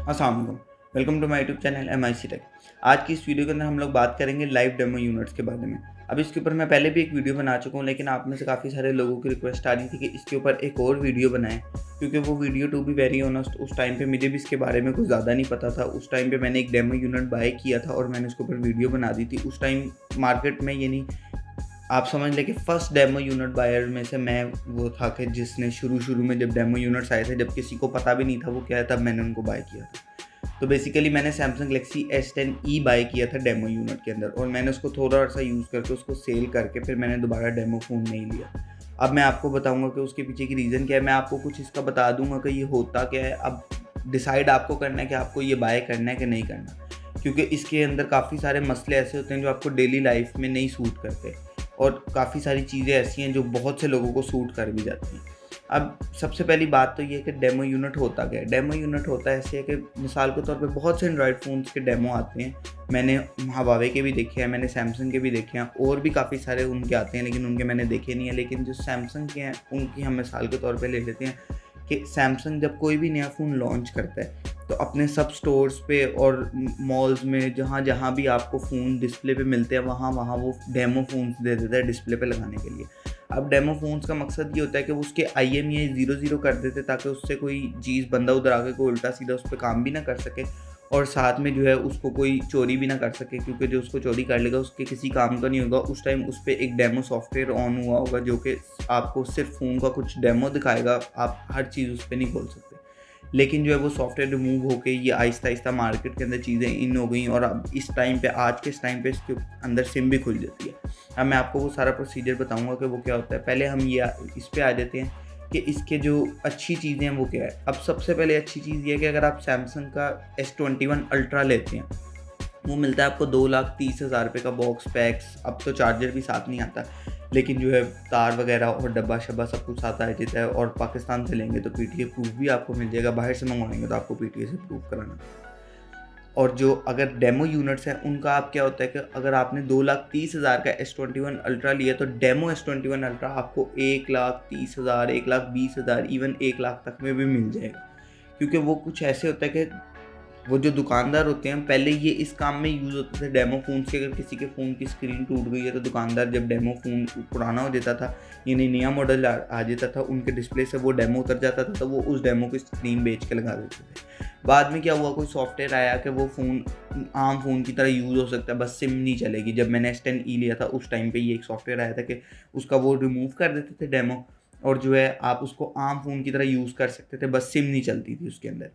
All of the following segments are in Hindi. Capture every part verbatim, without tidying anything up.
अस्सलाम वालेकुम, welcome to my YouTube channel M I C tech. आज की इस वीडियो के अंदर हम लोग बात करेंगे लाइव डेमो यूनिट्स के बारे में। अब इसके ऊपर मैं पहले भी एक वीडियो बना चुका हूँ, लेकिन आप में से काफ़ी सारे लोगों की रिक्वेस्ट आ रही थी कि इसके ऊपर एक और वीडियो बनाएं, क्योंकि वो video to be very honest उस टाइम पे मुझे भी इसके बारे में कुछ ज़्यादा नहीं पता था। उस टाइम पे मैंने एक डेमो यूनिट बाय किया था और मैंने उसके ऊपर वीडियो बना दी थी। उस टाइम मार्केट में, यानी आप समझ लें कि फर्स्ट डेमो यूनिट बायर में से मैं वो था कि जिसने शुरू शुरू में जब डेमो यूनिट्स आए थे, जब किसी को पता भी नहीं था वो क्या है, तब मैंने उनको बाय किया था। तो बेसिकली मैंने Samsung Galaxy S ten E buy किया था डेमो यूनिट के अंदर, और मैंने उसको थोड़ा सा यूज़ करके उसको सेल करके फिर मैंने दोबारा डेमो फ़ोन नहीं लिया। अब मैं आपको बताऊंगा कि उसके पीछे की रीज़न क्या है। मैं आपको कुछ इसका बता दूंगा कि ये होता क्या है। अब डिसाइड आपको करना है कि आपको ये बाय करना है कि नहीं करना, क्योंकि इसके अंदर काफ़ी सारे मसले ऐसे होते हैं जो आपको डेली लाइफ में नहीं सूट करते, और काफ़ी सारी चीज़ें ऐसी हैं जो बहुत से लोगों को सूट कर भी जाती हैं। अब सबसे पहली बात तो ये है कि डेमो यूनिट होता क्या है। डेमो यूनिट होता है ऐसे है कि मिसाल के तौर पे बहुत से एंड्रॉयड फ़ोन्स के डेमो आते हैं। मैंने हवावे के भी देखे हैं, मैंने सैमसंग के भी देखे हैं, और भी काफ़ी सारे उनके आते हैं, लेकिन उनके मैंने देखे नहीं है। लेकिन जो सैमसंग के हैं उनकी हम मिसाल के तौर पे ले लेते हैं कि सैमसंग जब कोई भी नया फ़ोन लॉन्च करता है तो अपने सब स्टोर्स पे और मॉल्स में जहाँ जहाँ भी आपको फ़ोन डिस्प्ले पे मिलते हैं वहाँ वहाँ वो डेमो फ़ोन्स दे देता है डिस्प्ले पे लगाने के लिए। अब डेमो फ़ोन्स का मकसद ये होता है कि वो उसके I M E I zero zero कर देते ताकि उससे कोई चीज़ बंदा उधर आके कोई उल्टा सीधा उस पर काम भी ना कर सके, और साथ में जो है उसको कोई चोरी भी ना कर सके, क्योंकि जो उसको चोरी कर लेगा उसके किसी काम का नहीं होगा। उस टाइम उस पर एक डेमो सॉफ्टवेयर ऑन हुआ होगा जो कि आपको सिर्फ फ़ोन का कुछ डेमो दिखाएगा, आप हर चीज़ उस पर नहीं खोल सकते। लेकिन जो है वो सॉफ्टवेयर रिमूव होके ये आहिस्ता आहिस्ता मार्केट के अंदर चीज़ें इन हो गई, और अब इस टाइम पे आज के इस टाइम पे इसके अंदर सिम भी खुल जाती है। अब मैं आपको वो सारा प्रोसीजर बताऊंगा कि वो क्या होता है। पहले हम ये इस पे आ जाते हैं कि इसके जो अच्छी चीज़ें हैं वो क्या है। अब सबसे पहले अच्छी चीज़ ये है कि अगर आप सैमसंग का एस ट्वेंटी वन अल्ट्रा लेते हैं, वो मिलता है आपको दो लाख तीस हज़ार रुपये का बॉक्स पैक्स। अब तो चार्जर भी साथ नहीं आता, लेकिन जो है तार वगैरह और डब्बा शब्बा सब कुछ साथ आ जाता है। और पाकिस्तान से लेंगे तो पीटीए प्रूफ भी आपको मिल जाएगा, बाहर से मंगवाएंगे तो आपको पीटीए से प्रूफ कराना। और जो अगर डेमो यूनिट्स हैं उनका आप क्या होता है कि अगर आपने दो लाख तीस हज़ार का एस ट्वेंटी वन अल्ट्रा लिया तो demo S twenty one ultra आपको एक लाख तीस हज़ार एक लाख बीस हज़ार इवन एक लाख तक में भी मिल जाएगा। क्योंकि वो कुछ ऐसे होता है कि वो जो दुकानदार होते हैं, पहले ये इस काम में यूज़ होते थे डेमो फ़ोन के। अगर किसी के फ़ोन की स्क्रीन टूट गई है तो दुकानदार जब डेमो फ़ोन पुराना हो जाता था, यानी नया मॉडल आ, आ जाता था, उनके डिस्प्ले से वो डेमो उतर जाता था, तो वो उस डेमो की स्क्रीन बेच के लगा देते थे। बाद में क्या हुआ, कोई सॉफ्टवेयर आया कि वो फ़ोन आम फ़ोन की तरह यूज़ हो सकता है, बस सिम नहीं चलेगी। जब मैंने एस टेन ई लिया था उस टाइम पर ये एक सॉफ्टवेयर आया था कि उसका वो रिमूव कर देते थे डेमो, और जो है आप उसको आम फ़ोन की तरह यूज़ कर सकते थे, बस सिम नहीं चलती थी उसके अंदर।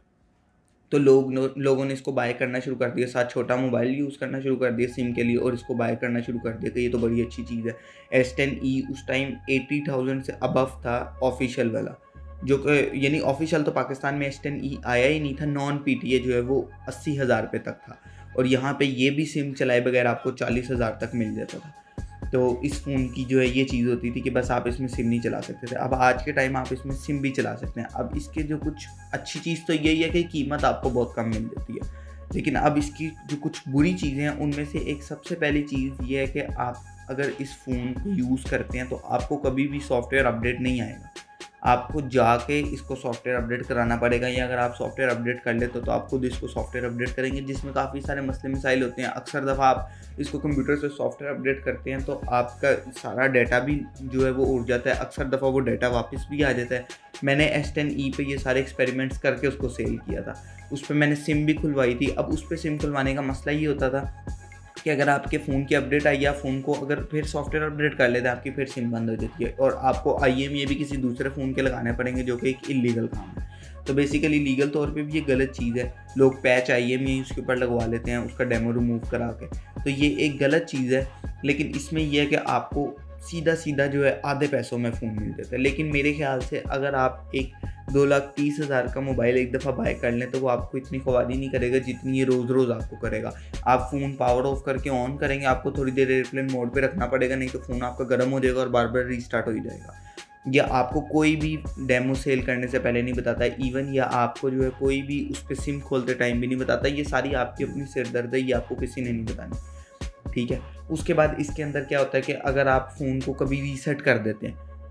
तो लोग लोगों ने इसको बाय करना शुरू कर दिया, साथ छोटा मोबाइल यूज़ करना शुरू कर दिया सिम के लिए, और इसको बाय करना शुरू कर दिया कि ये तो बड़ी अच्छी चीज़ है। एस टेन ई उस टाइम अस्सी हज़ार से अबव था ऑफिशियल वाला, जो कि यानी ऑफिशियल तो पाकिस्तान में एस टेन ई आया ही नहीं था। नॉन पीटीए जो है वो अस्सी हज़ार रुपये तक था, और यहाँ पे ये भी सिम चलाए बगैर आपको चालीस हज़ार तक मिल जाता था। तो इस फ़ोन की जो है ये चीज़ होती थी कि बस आप इसमें सिम नहीं चला सकते थे। अब आज के टाइम आप इसमें सिम भी चला सकते हैं। अब इसके जो कुछ अच्छी चीज़ तो यही है कि कीमत आपको बहुत कम मिल जाती है, लेकिन अब इसकी जो कुछ बुरी चीज़ें हैं उनमें से एक सबसे पहली चीज़ ये है कि आप अगर इस फ़ोन को यूज़ करते हैं तो आपको कभी भी सॉफ्टवेयर अपडेट नहीं आएगा। आपको जाके इसको सॉफ्टवेयर अपडेट कराना पड़ेगा, या अगर आप सॉफ्टवेयर अपडेट कर लेते हो तो आप खुद इसको सॉफ्टवेयर अपडेट करेंगे, जिसमें काफ़ी सारे मसले मसाइल होते हैं। अक्सर दफ़ा आप इसको कंप्यूटर से सॉफ्टवेयर अपडेट करते हैं तो आपका सारा डाटा भी जो है वो उड़ जाता है, अक्सर दफ़ा वो डाटा वापस भी आ जाता है। मैंने एस टेन ई पे ये सारे एक्सपेरिमेंट्स करके उसको सेल किया था, उस पर मैंने सिम भी खुलवाई थी। अब उस पर सिम खुलवाने का मसला ये होता था कि अगर आपके फ़ोन की अपडेट आई या फ़ोन को अगर फिर सॉफ्टवेयर अपडेट कर लेते हैं, आपकी फिर सिम बंद हो जाती है, और आपको आई एम ई आई भी किसी दूसरे फ़ोन के लगाने पड़ेंगे, जो कि एक इलीगल काम है। तो बेसिकली लीगल तौर पे भी ये गलत चीज़ है। लोग पैच आई एम ई आई उसके ऊपर लगवा लेते हैं उसका डेमो रिमूव करा के, तो ये एक गलत चीज़ है। लेकिन इसमें यह है कि आपको सीधा सीधा जो है आधे पैसों में फ़ोन मिल जाता है। लेकिन मेरे ख्याल से अगर आप एक दो लाख तीस हज़ार का मोबाइल एक दफ़ा बाय कर लें तो वो आपको इतनी ख्वारी नहीं करेगा जितनी ये रोज़ रोज़ आपको करेगा। आप फ़ोन पावर ऑफ करके ऑन करेंगे, आपको थोड़ी देर एयरप्लेन मोड पे रखना पड़ेगा, नहीं तो फ़ोन आपका गर्म हो जाएगा और बार बार रीस्टार्ट हो ही जाएगा। या आपको कोई भी डेमो सेल करने से पहले नहीं बताता है इवन, या आपको जो है कोई भी उस पर सिम खोलते टाइम भी नहीं बताता। ये सारी आपकी अपनी सिरदर्द है, ये आपको किसी ने नहीं बतानी, ठीक है। उसके बाद इसके अंदर क्या होता है कि अगर आप फ़ोन को कभी रीसेट कर देते हैं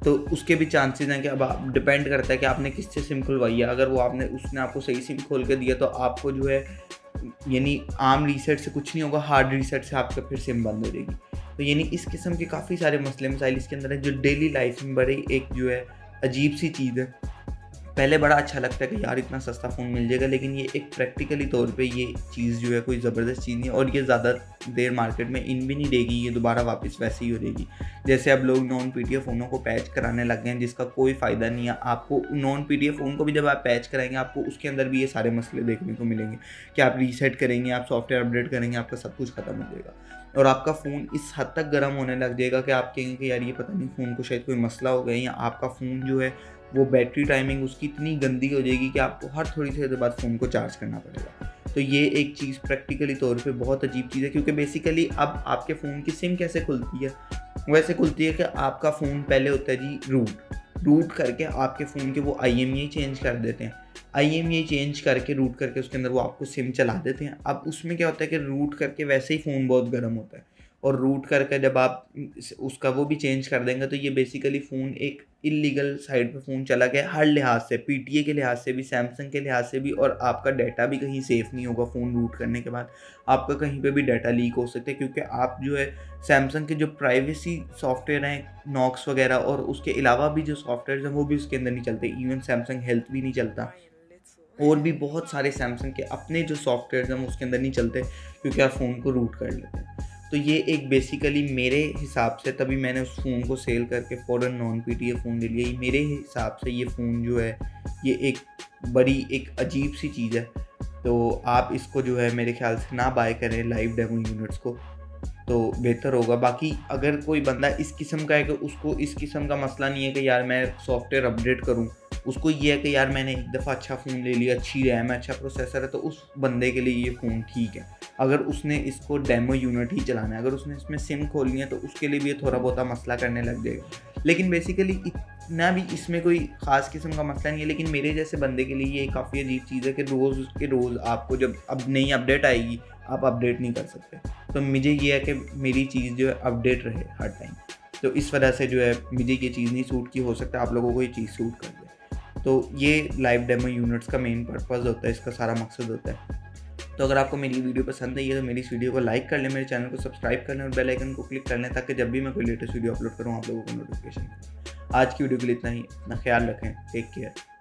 तो उसके भी चांसेस हैं कि अब आप डिपेंड करता है कि आपने किससे सिम खुलवाई है। अगर वो आपने उसने आपको सही सिम खोल के दिया तो आपको जो है यानी आम रीसेट से कुछ नहीं होगा, हार्ड रीसेट से आपका फिर सिम बंद हो जाएगी। तो यानी इस किस्म के काफ़ी सारे मसले मसाइल इसके अंदर है जो डेली लाइफ में बड़ी एक जो है अजीब सी चीज़ है। पहले बड़ा अच्छा लगता है कि यार इतना सस्ता फ़ोन मिल जाएगा, लेकिन ये एक प्रैक्टिकली तौर पे ये चीज़ जो है कोई ज़बरदस्त चीज़ नहीं है और ये ज़्यादा देर मार्केट में इन भी नहीं रहेगी, ये दोबारा वापस वैसे ही हो रहेगी। जैसे अब लोग नॉन पीटीएफ फ़ोनों को पैच कराने लग गए हैं जिसका कोई फ़ायदा नहीं है। आपको नॉन पीटीएफ फ़ोन को भी जब आप पैच कराएंगे आपको उसके अंदर भी ये सारे मसले देखने को मिलेंगे कि आप रीसेट करेंगे, आप सॉफ्टवेयर अपडेट करेंगे, आपका सब कुछ ख़त्म हो जाएगा और आपका फ़ोन इस हद तक गर्म होने लग जाएगा कि आप कहेंगे कि यार ये पता नहीं फ़ोन को शायद कोई मसला हो गया, या आपका फ़ोन जो है वो बैटरी टाइमिंग उसकी इतनी गंदी हो जाएगी कि आपको हर थोड़ी देर बाद फ़ोन को चार्ज करना पड़ेगा। तो ये एक चीज़ प्रैक्टिकली तौर पे बहुत अजीब चीज़ है, क्योंकि बेसिकली अब आपके फ़ोन की सिम कैसे खुलती है, वैसे खुलती है कि आपका फ़ोन पहले होता है जी रूट रूट करके आपके फ़ोन के वो आई एम ई आई चेंज कर देते हैं, I M E I change करके रूट करके उसके अंदर वो आपको सिम चला देते हैं। अब उसमें क्या होता है कि रूट करके वैसे ही फ़ोन बहुत गर्म होता है और रूट करके जब आप उसका वो भी चेंज कर देंगे तो ये बेसिकली फ़ोन एक इलीगल साइड पे फ़ोन चला गया हर लिहाज से, पीटीए के लिहाज से भी, सैमसंग के लिहाज से भी, और आपका डाटा भी कहीं सेफ़ नहीं होगा। फ़ोन रूट करने के बाद आपका कहीं पे भी डाटा लीक हो सकता है, क्योंकि आप जो है सैमसंग के जो प्राइवेसी सॉफ्टवेयर हैं नॉक्स वगैरह और उसके अलावा भी जो सॉफ्टवेयर हैं वो भी उसके अंदर नहीं चलते, इवन सैमसंग हेल्थ भी नहीं चलता और भी बहुत सारे सैमसंग के अपने जो सॉफ्टवेयर हैं वो उसके अंदर नहीं चलते क्योंकि आप फ़ोन को रूट कर लेते हैं। तो ये एक बेसिकली मेरे हिसाब से, तभी मैंने उस फ़ोन को सेल करके फ़ौरन नॉन पीटीए फ़ोन ले लिया। मेरे हिसाब से ये फ़ोन जो है ये एक बड़ी एक अजीब सी चीज़ है, तो आप इसको जो है मेरे ख्याल से ना बाय करें लाइव डेमो यूनिट्स को, तो बेहतर होगा। बाकी अगर कोई बंदा इस किस्म का है कि उसको इस किस्म का मसला नहीं है कि यार मैं सॉफ्टवेयर अपडेट करूं, उसको ये है कि यार मैंने एक दफ़ा अच्छा फ़ोन ले लिया, अच्छी रैम है, अच्छा प्रोसेसर है, तो उस बंदे के लिए ये फ़ोन ठीक है। अगर उसने इसको डेमो यूनिट ही चलाना है, अगर उसने इसमें सिम खोलनी है तो उसके लिए भी ये थोड़ा बहुत मसला करने लग जाएगा। लेकिन बेसिकली इतना भी इसमें कोई ख़ास किस्म का मसला नहीं है, लेकिन मेरे जैसे बंदे के लिए ये काफ़ी अजीब चीज़ है कि रोज़ के रोज़ आपको जब अब नई अपडेट आएगी आप अपडेट नहीं कर सकते। तो मुझे ये है कि मेरी चीज़ जो है अपडेट रहे हर टाइम, तो इस वजह से जो है मुझे ये चीज़ नहीं सूट की, हो सकता है आप लोगों को ये चीज़ सूट कर दे। तो ये लाइव डेमो यूनिट्स का मेन पर्पज़ होता है, इसका सारा मकसद होता है। तो अगर आपको मेरी वीडियो पसंद आई है तो मेरी इस वीडियो को लाइक कर लें, मेरे चैनल को सब्सक्राइब कर लें और बेल आइकन को क्लिक कर लें ताकि जब भी मैं कोई लेटेस्ट वीडियो अपलोड करूँ आप लोगों को नोटिफिकेशन। आज की वीडियो के लिए इतना ही, अपना ख्याल रखें, टेक केयर।